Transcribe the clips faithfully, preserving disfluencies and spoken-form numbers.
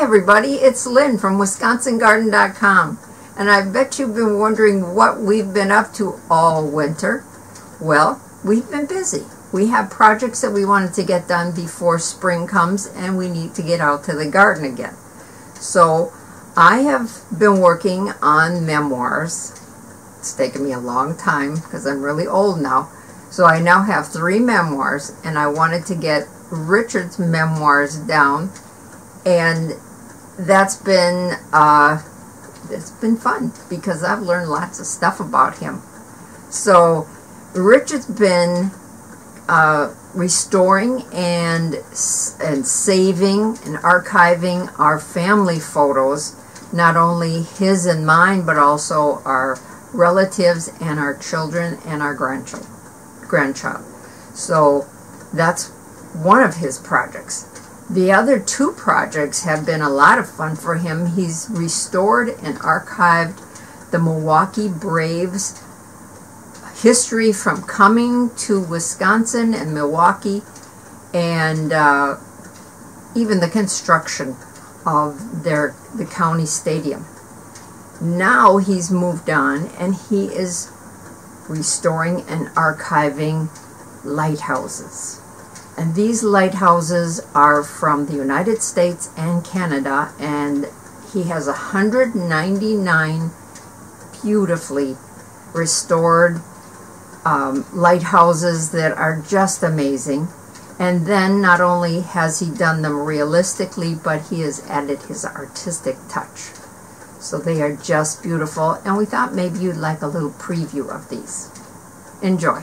everybody, it's Lynn from Wisconsin Garden dot com, and I bet you've been wondering what we've been up to all winter. Well, we've been busy. We have projects that we wanted to get done before spring comes, and we need to get out to the garden again. So I have been working on memoirs. It's taken me a long time because I'm really old now. So I now have three memoirs, and I wanted to get Richard's memoirs down, and that's been uh, it's been fun because I've learned lots of stuff about him. So Richard's been uh, restoring and and saving and archiving our family photos, not only his and mine, but also our relatives and our children and our grandchild. grandchild. So that's one of his projects. The other two projects have been a lot of fun for him. He's restored and archived the Milwaukee Braves history from coming to Wisconsin and Milwaukee, and uh, even the construction of their the county stadium. Now he's moved on, and he is restoring and archiving lighthouses. And these lighthouses are from the United States and Canada, and he has one hundred ninety-nine beautifully restored um, lighthouses that are just amazing. And then not only has he done them realistically, but he has added his artistic touch. So they are just beautiful, and we thought maybe you'd like a little preview of these. Enjoy.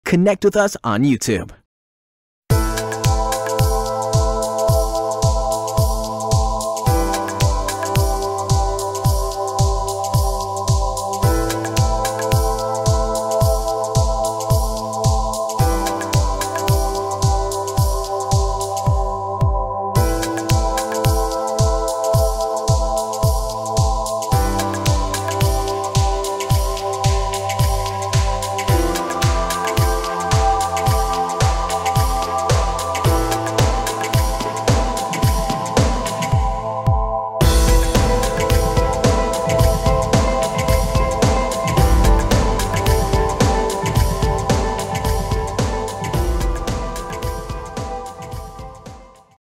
Connect with us on YouTube.